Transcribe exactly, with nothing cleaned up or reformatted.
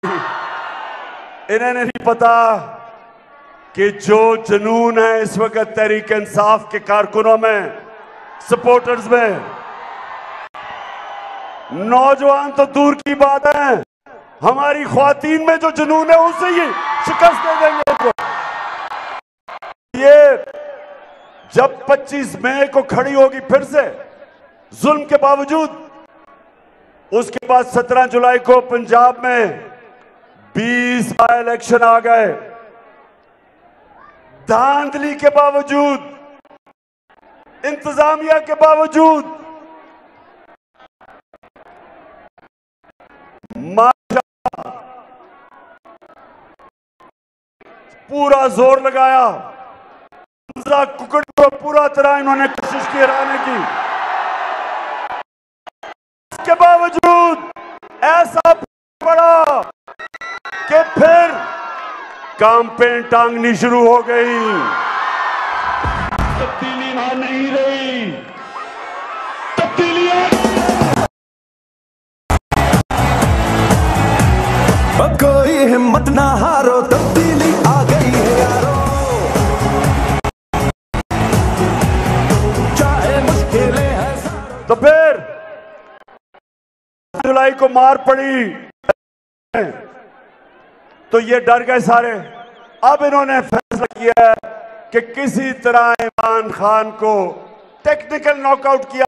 इन्हें नहीं पता कि जो जुनून है इस वक्त तहरीक इंसाफ के कारकुनों में, सपोर्टर्स में, नौजवान तो दूर की बात है, हमारी ख्वातीन में जो जुनून है उसे ही शिकस्त दे देंगे उनको। ये जब पच्चीस मई को खड़ी होगी फिर से जुल्म के बावजूद, उसके बाद सत्रह जुलाई को पंजाब में बीस बाई इलेक्शन आ गए, धांधली के बावजूद, इंतजामिया के बावजूद माशाअल्लाह पूरा जोर लगाया, कुकड़ को पूरा तरह इन्होंने कोशिश की हराने की। इसके बावजूद ऐसा पड़ा कि फिर कैंपेन टांगनी शुरू हो गई। तब्दीली वहां नहीं रही, तब्दीली कोई हिम्मत ना हारो, तब्दीली आ गई है यारो, चाहे मुश्किलें हैं। तो फिर जुलाई को मार पड़ी तो ये डर गए सारे। अब इन्होंने फैसला किया है कि किसी तरह इमरान खान को टेक्निकल नॉकआउट किया